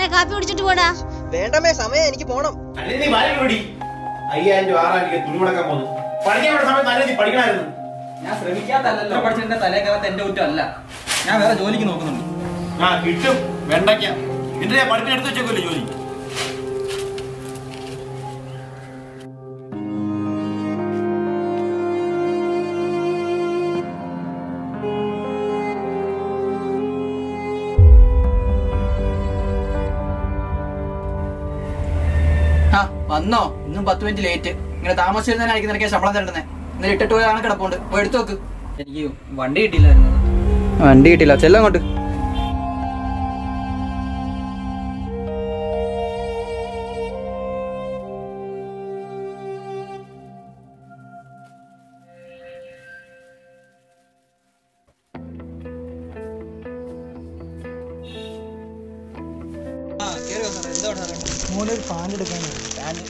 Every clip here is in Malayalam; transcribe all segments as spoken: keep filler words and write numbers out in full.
കാപ്പി കുടിച്ചിട്ട് പോടാ. വേണ്ടമേ, സമയം എനിക്ക് പോണം. അയ്യായിരം രൂപ ആറായിരം രൂപ തുണി മുടക്കാൻ പോകുന്നു. പഠിക്കാൻ സമയത്ത് നല്ല പഠിക്കണമായിരുന്നു. ഞാൻ ശ്രമിക്കാത്തല്ലോ പഠിച്ചതിന്റെ തലേക്കാലത്ത് എന്റെ കുറ്റമല്ല. ഞാൻ വേറെ ജോലിക്ക് നോക്കുന്നുണ്ട്. ആ കിട്ടും, വേണ്ടയ്ക്ക എന്റെ ഞാൻ പഠിപ്പിന് എടുത്ത് വെച്ചേക്കുമല്ലോ ജോലി. ആ വന്നോ? ഇന്നും പത്ത് മിനിറ്റ് ലേറ്റ്. ഇങ്ങനെ താമസിച്ചിരുന്നായിരിക്കും നിനക്ക് ശമ്പളം തരണ്ടേ. ഇന്നലെ ഇട്ടിട്ട് പോയാണ് കിടപ്പുണ്ട്. പോയി എടുത്തു നോക്ക്. എനിക്ക് വണ്ടി കിട്ടിയില്ലായിരുന്നു. വണ്ടി കിട്ടില്ല, ചെല്ലാം അങ്ങോട്ട്. മോനൊരു പാൻ എടുക്കാനാണ്.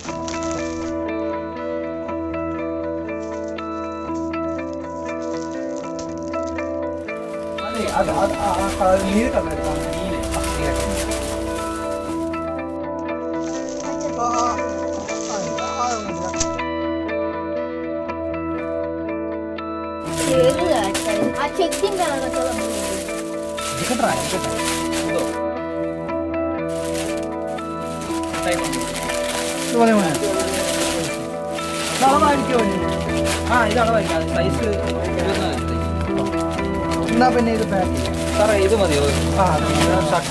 എന്നാ പിന്നെ ഇത് പാക്ക് സാറേ, ഇത് മതിയോ? ഷർട്ട്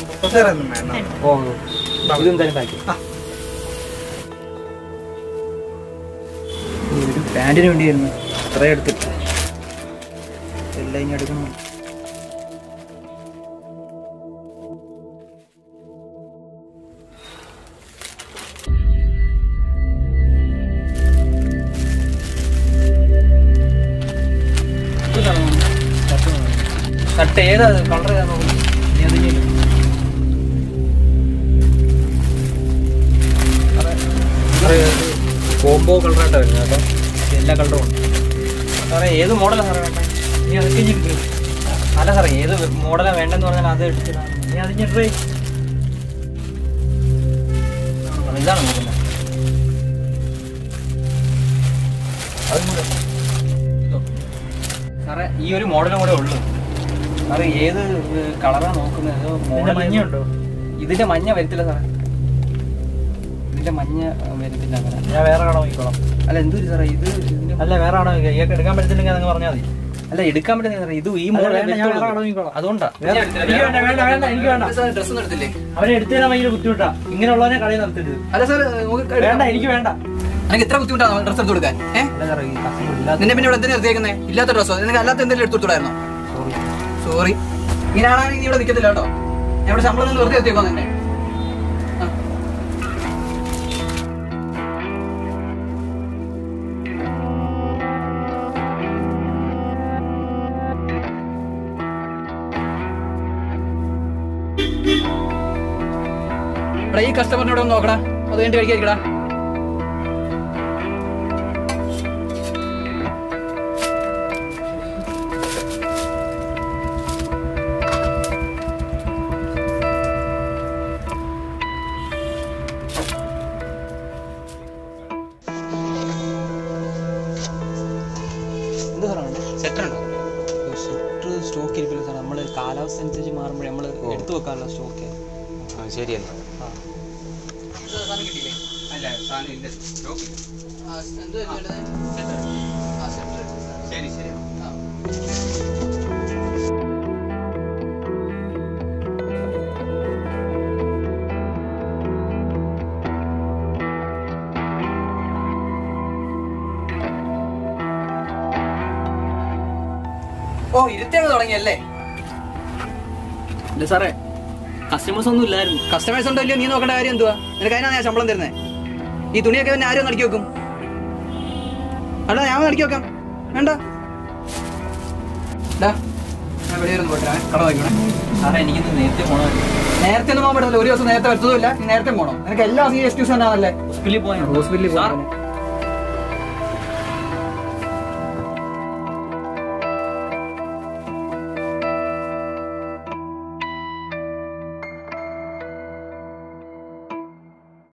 പാന്റിന് വേണ്ടിയായിരുന്നു ഇത്ര എടുത്തിട്ട്. എല്ലാം ഇനി എടുക്കണം. ഷർട്ട് ഏതാ കളർ ഏതാ നോക്കുന്നു? കോംബോ കളറായിട്ടാണ് വരുന്നത് കേട്ടോ. എല്ലാ കളറും ഉണ്ട് സാറേ. ഏത് മോഡലാണ് സാറേ വേണ്ടത്? നീ അതൊക്കെ ഇനി അല്ല സാറേ, ഏത് മോഡലാണ് വേണ്ടെന്ന് പറഞ്ഞാൽ അത് എടുത്തിട്ടാണ്. നീ അതിന് ഇടേ ഇതാണ് നോക്കുന്നത്. സാറേ ഈ ഒരു മോഡലും കൂടെ ഉള്ളു സാറേ. ഏത് കളറാണ് നോക്കുന്നത്? മോഡൽ മഞ്ഞ ഉണ്ടോ? ഇതിന്റെ മഞ്ഞ വരത്തില്ല സാറേ, ഇതിന്റെ മഞ്ഞ വരത്തില്ല. അങ്ങനെ ഞാൻ വേറെ കാണാൻ നോക്കിക്കോളാം. അല്ല എന്തൊരു സാറേ ഇത്? അല്ല വേറെ കാണാൻ എടുക്കാൻ പറ്റത്തില്ലെങ്കിൽ അതങ്ങ് പറഞ്ഞാൽ മതി. അല്ല എടുക്കാൻ പറ്റുന്ന സാറേ, ഇത് ഈ മോഡൽ അതുകൊണ്ടാ. ഡ്രസ് എടുത്തില്ലേ? അവനെ എടുത്തു തരാൻ ഭയങ്കര ബുദ്ധിമുട്ടാ. ഇങ്ങനെയുള്ളവനെ കളി നിർത്തരുത്. അല്ല സാർ വേണ്ട, എനിക്ക് വേണ്ട. എനിക്ക് എത്ര ബുദ്ധിമുട്ടാണ് ഡ്രസ് എടുത്ത് കൊടുക്കാൻ? നിന്നെ പിന്നെ ഇവിടെ എന്തിനാ നിർത്തിയേക്കുന്നത്? ഇല്ലാത്ത ഡ്രസ്സോ? നിനക്ക് അല്ലാത്ത എന്തെങ്കിലും എടുത്തു കൊടുത്തായിരുന്നോ? സോറി, ഇങ്ങനെയാണെങ്കിൽ നീ ഇവിടെ നിൽക്കത്തില്ല കേട്ടോ. ഞാൻ ഇവിടെ ശമ്പളം നിന്ന് വെറുതെ എത്തിയേക്കോ നിന്നെ. ഇവിടെ ഈ കസ്റ്റമറിനോട് ഒന്ന് നോക്കടാ, അത് കഴിഞ്ഞിട്ട് കഴിക്കാതിരിക്കടാ. സ്റ്റോക്ക് ഇരിക്കില്ല സാർ. നമ്മള് കാലാവസ്ഥ അനുസരിച്ച് മാറുമ്പോഴേ നമ്മള് എടുത്തു വെക്കാനുള്ള സ്റ്റോക്ക്. ശരിയല്ല ശരി ശരി. ഓ ഇരുത്തേന്ന് തുടങ്ങിയല്ലേ? ഇല്ല സാറേ, കസ്റ്റമേഴ്സ് ഒന്നും ഇല്ലായിരുന്നു. കസ്റ്റമേഴ്സ് ഉണ്ടോ ഇല്ലയോ നീ നോക്കേണ്ട കാര്യം എന്തുവാ? നിനക്ക് അതിനാ ഞാൻ ശമ്പളം തരുന്നേ. ഈ തുണിയൊക്കെ പിന്നെ ആരും ഒന്ന് അടുക്കി വെക്കും? അല്ല ഞാൻ അടുക്കി വെക്കാം. വേണ്ട കട വയ്ക്കണേ സാറേ. എനിക്കിന്ന് നേരത്തെ പോകണോ? നേരത്തെ ഒന്നും പോകാൻ പറ്റത്തില്ല. ഒരു ദിവസം നേരത്തെ വരുത്തതുമില്ല. നേരത്തെ പോകണം. നിനക്ക് എല്ലാ എക്സ്ക്യൂസ് തന്നെയാണല്ലേ? ഹോസ്പിറ്റലിൽ പോയി ഹോസ്പിറ്റലിൽ പോകാൻ